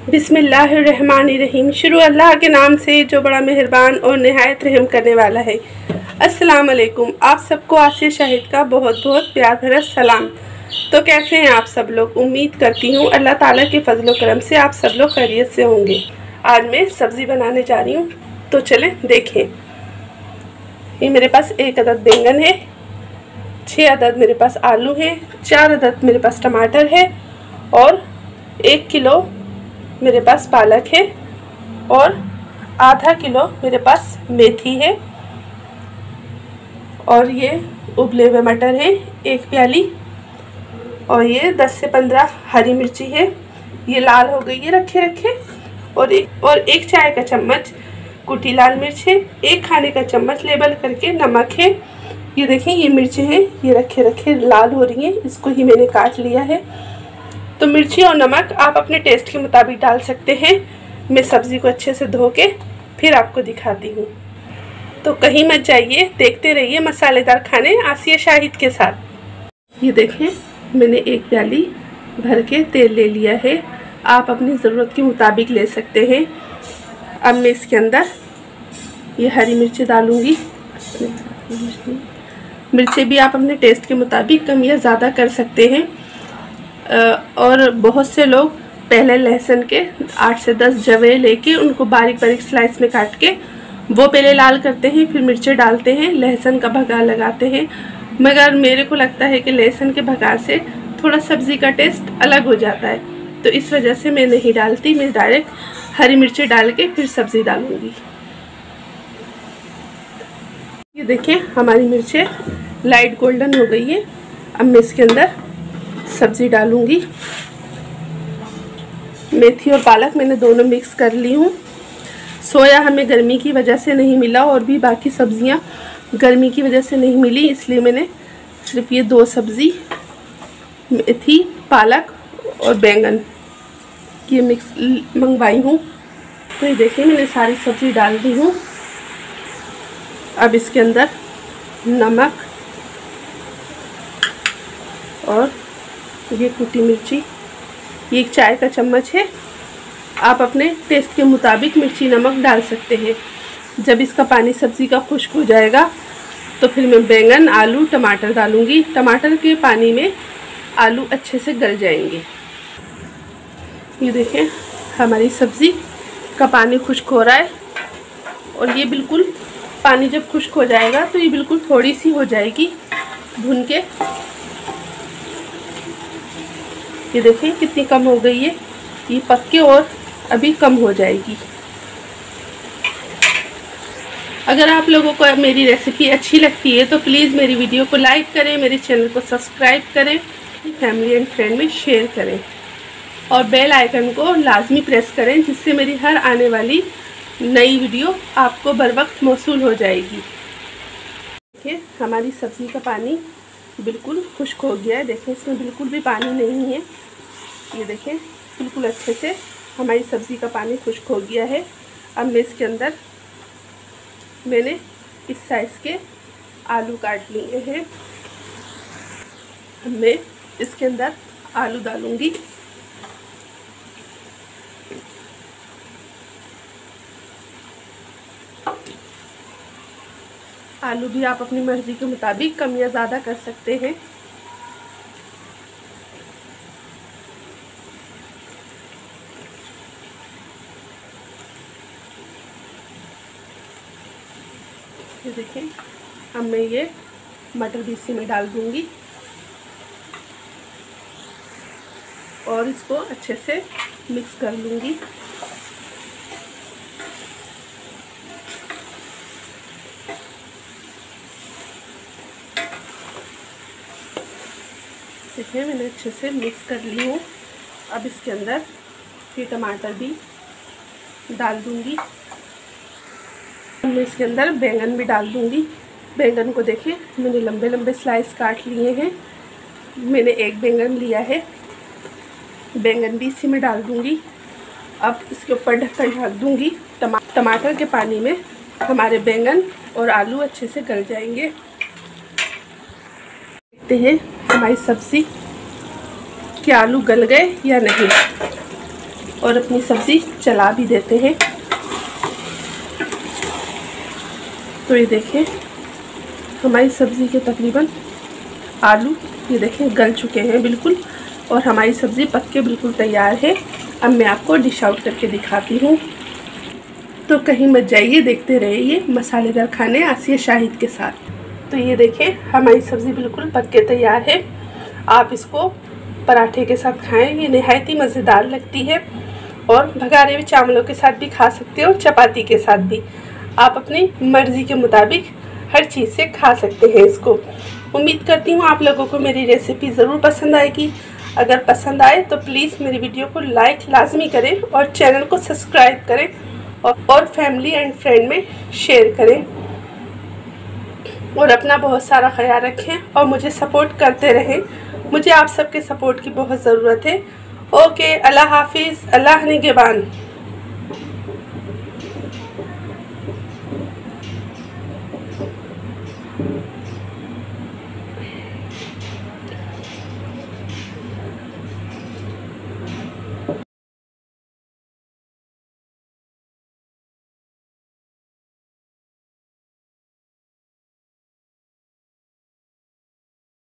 बिस्मिल्लाहिर्रहमानिर्रहीम। शुरू अल्लाह के नाम से जो बड़ा मेहरबान और नहायत रहम करने वाला है। अस्सलाम वालेकुम। आप सबको आसिया शाहिद का बहुत बहुत प्यार भरा सलाम। तो कैसे हैं आप सब लोग? उम्मीद करती हूँ अल्लाह ताला के फजल करम से आप सब लोग खैरियत से होंगे। आज मैं सब्ज़ी बनाने जा रही हूँ, तो चलें देखें। ये मेरे पास 1 अदद बैंगन है, 6 अदद मेरे पास आलू है, 4 अदद मेरे पास टमाटर है और 1 किलो मेरे पास पालक है और आधा किलो मेरे पास मेथी है और ये उबले हुए मटर है 1 प्याली और ये 10 से 15 हरी मिर्ची है। ये लाल हो गई है रखे और एक चाय का चम्मच कुटी लाल मिर्च है। 1 खाने का चम्मच लेबल करके नमक है। ये देखें, ये मिर्ची हैं, ये रखे लाल हो रही हैं, इसको ही मैंने काट लिया है। तो मिर्ची और नमक आप अपने टेस्ट के मुताबिक डाल सकते हैं। मैं सब्ज़ी को अच्छे से धो के फिर आपको दिखाती हूँ, तो कहीं मत जाइए, देखते रहिए मसालेदार खाने आसिया शाहिद के साथ। ये देखें, मैंने 1 प्याली भर के तेल ले लिया है। आप अपनी ज़रूरत के मुताबिक ले सकते हैं। अब मैं इसके अंदर ये हरी मिर्ची डालूँगी। मिर्ची भी आप अपने टेस्ट के मुताबिक कम या ज़्यादा कर सकते हैं। और बहुत से लोग पहले लहसुन के 8 से 10 जवे लेके उनको बारीक बारीक स्लाइस में काट के वो पहले लाल करते हैं, फिर मिर्ची डालते हैं, लहसुन का भगार लगाते हैं। मगर मेरे को लगता है कि लहसुन के भगार से थोड़ा सब्ज़ी का टेस्ट अलग हो जाता है, तो इस वजह से मैं नहीं डालती। मैं डायरेक्ट हरी मिर्ची डाल के फिर सब्ज़ी डालूँगी। ये देखें, हमारी मिर्चें लाइट गोल्डन हो गई है। अब मैं इसके अंदर सब्ज़ी डालूँगी। मेथी और पालक मैंने दोनों मिक्स कर ली हूँ। सोया हमें गर्मी की वजह से नहीं मिला और भी बाकी सब्ज़ियाँ गर्मी की वजह से नहीं मिली, इसलिए मैंने सिर्फ ये 2 सब्ज़ी मेथी पालक और बैंगन ये मिक्स मंगवाई हूँ। तो ये देखिए, मैंने सारी सब्ज़ी डाल दी हूँ। अब इसके अंदर नमक और ये कुटी मिर्ची, ये 1 चाय का चम्मच है। आप अपने टेस्ट के मुताबिक मिर्ची नमक डाल सकते हैं। जब इसका पानी सब्ज़ी का खुश्क हो जाएगा तो फिर मैं बैंगन आलू टमाटर डालूँगी। टमाटर के पानी में आलू अच्छे से गल जाएंगे। ये देखें, हमारी सब्ज़ी का पानी खुश्क हो रहा है और ये बिल्कुल पानी जब खुश्क हो जाएगा तो ये बिल्कुल थोड़ी सी हो जाएगी भून के। ये देखें कितनी कम हो गई है, ये पक के और अभी कम हो जाएगी। अगर आप लोगों को मेरी रेसिपी अच्छी लगती है तो प्लीज़ मेरी वीडियो को लाइक करें, मेरे चैनल को सब्सक्राइब करें, फैमिली एंड फ्रेंड में शेयर करें और बेल आइकन को लाजमी प्रेस करें, जिससे मेरी हर आने वाली नई वीडियो आपको बर वक्त मौसूल हो जाएगी। देखिए, हमारी सब्ज़ी का पानी बिल्कुल खुश्क हो गया है। देखें, इसमें बिल्कुल भी पानी नहीं है। ये देखें, बिल्कुल अच्छे से हमारी सब्ज़ी का पानी खुश्क हो गया है। अब मैं इसके अंदर मैंने इस साइज़ के आलू काट लिए हैं। अब मैं इसके अंदर आलू डालूँगी। आलू भी आप अपनी मर्ज़ी के मुताबिक कम या ज़्यादा कर सकते हैं। ये देखें, अब मैं ये मटर भी इसी में डाल दूँगी और इसको अच्छे से मिक्स कर लूँगी। देखिए, मैंने अच्छे से मिक्स कर ली हूँ। अब इसके अंदर फिर टमाटर भी डाल दूँगी। मैं इसके अंदर बैंगन भी डाल दूँगी। बैंगन को देखें, मैंने लंबे लंबे स्लाइस काट लिए हैं। मैंने 1 बैंगन लिया है, बैंगन भी इसी में डाल दूँगी। अब इसके ऊपर ढक्कन ढक दूँगी। टमाटर के पानी में हमारे बैंगन और आलू अच्छे से गल जाएंगे। देखते हैं हमारी सब्ज़ी के आलू गल गए या नहीं। और अपनी सब्ज़ी चला भी देते हैं। तो ये देखें हमारी सब्ज़ी के तकरीबन आलू ये देखें गल चुके हैं बिल्कुल, और हमारी सब्ज़ी पक के बिल्कुल तैयार है। अब मैं आपको डिश आउट करके दिखाती हूँ। तो कहीं मत जाइए, देखते रहिए मसालेदार खाने आसिया शाहिद के साथ। तो ये देखें हमारी सब्ज़ी बिल्कुल पक के तैयार है। आप इसको पराठे के साथ खाएं, ये नहायत ही मज़ेदार लगती है। और भगारे हुए चावलों के साथ भी खा सकते हो, चपाती के साथ भी। आप अपनी मर्ज़ी के मुताबिक हर चीज़ से खा सकते हैं इसको। उम्मीद करती हूँ आप लोगों को मेरी रेसिपी ज़रूर पसंद आएगी। अगर पसंद आए तो प्लीज़ मेरी वीडियो को लाइक लाजमी करें और चैनल को सब्सक्राइब करें और फैमिली एंड फ्रेंड में शेयर करें। और अपना बहुत सारा ख्याल रखें और मुझे सपोर्ट करते रहें। मुझे आप सबके सपोर्ट की बहुत ज़रूरत है। ओके, अल्लाह हाफिज़, अल्लाह निगहबान।